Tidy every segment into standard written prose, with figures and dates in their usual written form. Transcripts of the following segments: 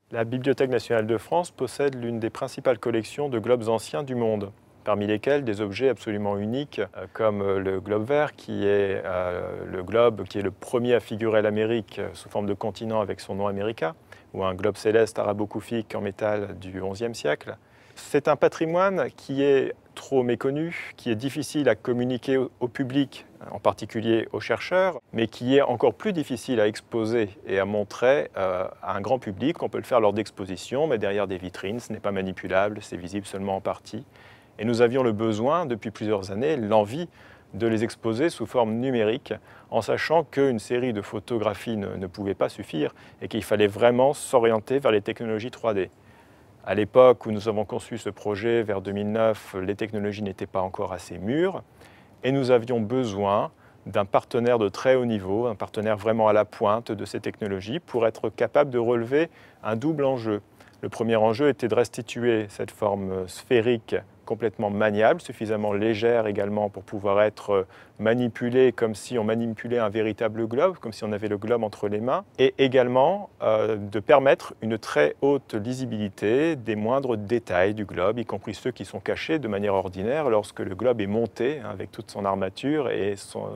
La Bibliothèque nationale de France possède l'une des principales collections de globes anciens du monde, parmi lesquels des objets absolument uniques, comme le globe vert, qui est le globe qui est le premier à figurer l'Amérique sous forme de continent avec son nom America, ou un globe céleste arabo-koufique en métal du XIe siècle. C'est un patrimoine qui est trop méconnu, qui est difficile à communiquer au public, en particulier aux chercheurs, mais qui est encore plus difficile à exposer et à montrer à un grand public. On peut le faire lors d'expositions, mais derrière des vitrines, ce n'est pas manipulable, c'est visible seulement en partie. Et nous avions le besoin, depuis plusieurs années, l'envie de les exposer sous forme numérique, en sachant qu'une série de photographies ne pouvait pas suffire et qu'il fallait vraiment s'orienter vers les technologies 3D. À l'époque où nous avons conçu ce projet, vers 2009, les technologies n'étaient pas encore assez mûres et nous avions besoin d'un partenaire de très haut niveau, un partenaire vraiment à la pointe de ces technologies pour être capable de relever un double enjeu. Le premier enjeu était de restituer cette forme sphérique complètement maniable, suffisamment légère également pour pouvoir être manipulée comme si on manipulait un véritable globe, comme si on avait le globe entre les mains, et également de permettre une très haute lisibilité des moindres détails du globe, y compris ceux qui sont cachés de manière ordinaire lorsque le globe est monté avec toute son armature et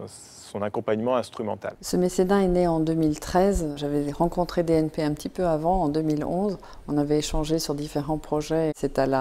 son accompagnement instrumental. Ce mécénat est né en 2013. J'avais rencontré DNP un petit peu avant, en 2011. On avait échangé sur différents projets. C'est à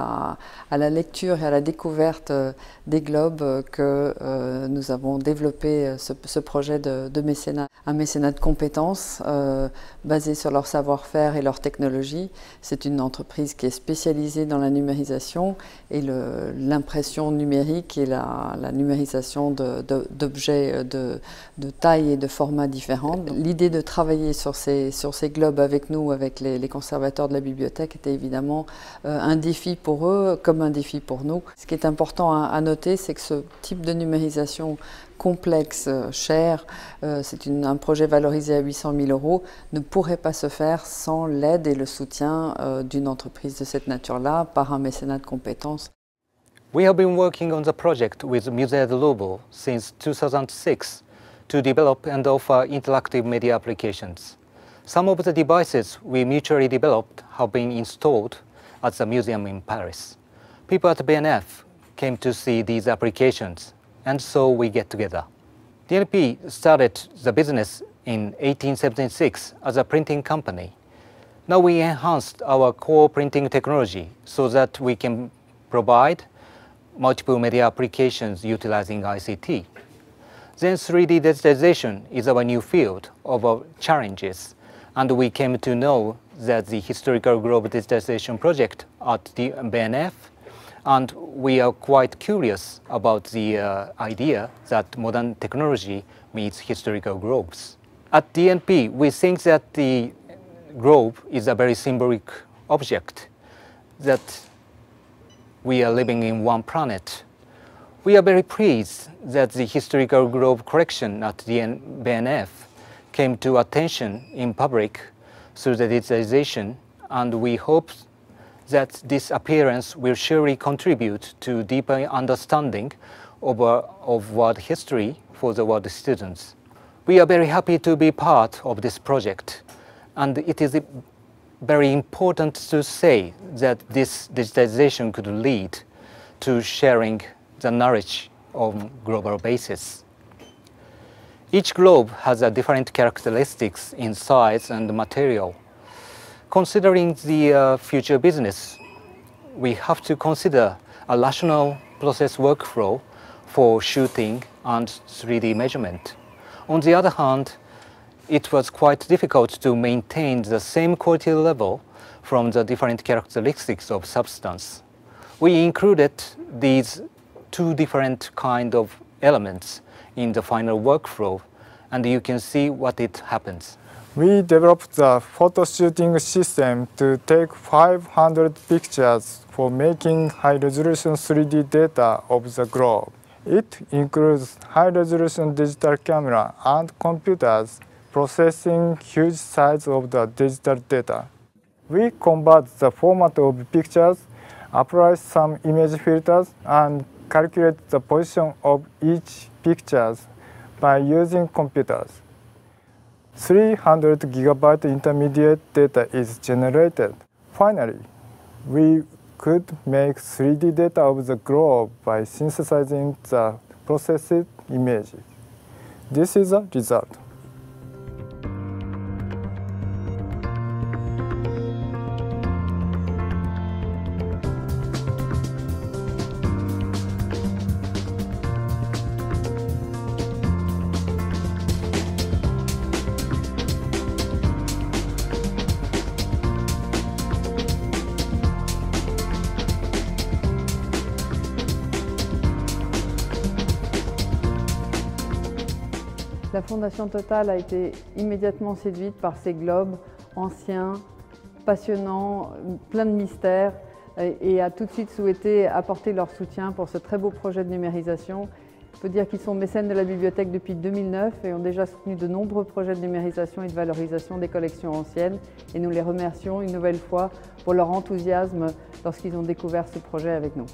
la lecture et à la découverte des globes que nous avons développé ce projet de mécénat. Un mécénat de compétences basé sur leur savoir-faire et leur technologie. C'est une entreprise qui est spécialisée dans la numérisation et l'impression numérique et la numérisation d'objets de taille et de formats différents. L'idée de travailler sur ces globes avec nous, avec les conservateurs de la bibliothèque, était évidemment un défi pour eux comme un défi pour nous. Ce qui est important à noter, c'est que ce type de numérisation complexe, cher, c'est un projet valorisé à 800 000 €, ne pourrait pas se faire sans l'aide et le soutien d'une entreprise de cette nature-là par un mécénat de compétences. We have been working on the project with Musée de Louvre since 2006 to develop and offer interactive media applications. Some of the devices we mutually developed have been installed at the museum in Paris. People at BNF came to see these applications, and so we get together. DNP started the business in 1876 as a printing company. Now we enhanced our core printing technology so that we can provide multiple media applications utilizing ICT. Then 3D digitization is our new field of challenges, and we came to know that the Historical Globe Digitization Project at the BNF, and we are quite curious about the idea that modern technology meets historical globes. At DNP, we think that the globe is a very symbolic object, that we are living in one planet. We are very pleased that the Historical Globe collection at the BNF came to attention in public through the digitization, and we hope that this appearance will surely contribute to deeper understanding of world history for the world students. We are very happy to be part of this project, and it is very important to say that this digitization could lead to sharing the knowledge on global basis. Each globe has a different characteristics in size and material. Considering the future business, we have to consider a rational process workflow for shooting and 3D measurement. On the other hand, it was quite difficult to maintain the same quality level from the different characteristics of substance. We included these two different kind of elements in the final workflow, and you can see what it happens. We developed the photo shooting system to take 500 pictures for making high-resolution 3D data of the globe. It includes high-resolution digital camera and computers processing huge size of the digital data. We convert the format of pictures, apply some image filters, and calculate the position of each picture by using computers. 300 gigabyte intermediate data is generated. Finally, we could make 3D data of the globe by synthesizing the processed images. This is the result. La Fondation Total a été immédiatement séduite par ces globes anciens, passionnants, pleins de mystères et a tout de suite souhaité apporter leur soutien pour ce très beau projet de numérisation. Je peux dire qu'ils sont mécènes de la bibliothèque depuis 2009 et ont déjà soutenu de nombreux projets de numérisation et de valorisation des collections anciennes et nous les remercions une nouvelle fois pour leur enthousiasme lorsqu'ils ont découvert ce projet avec nous.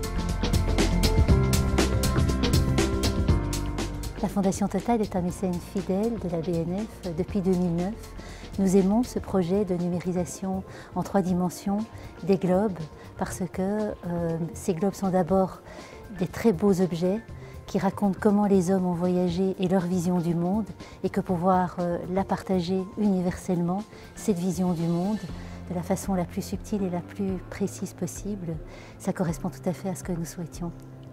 La Fondation Total est un mécène fidèle de la BNF depuis 2009. Nous aimons ce projet de numérisation en 3 dimensions des globes parce que ces globes sont d'abord des très beaux objets qui racontent comment les hommes ont voyagé et leur vision du monde et que pouvoir la partager universellement, cette vision du monde, de la façon la plus subtile et la plus précise possible, ça correspond tout à fait à ce que nous souhaitions.